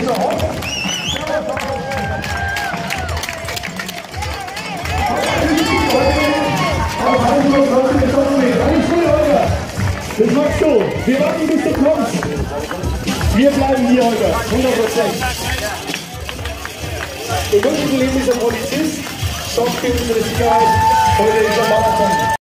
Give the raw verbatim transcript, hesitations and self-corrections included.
Das magst du. Wir warten, bis du kommst. Wir bleiben hier heute. hundert Prozent. Im wirklichen Leben ist er Polizist. Softskill für die Sicherheit. Heute ist er Marathon.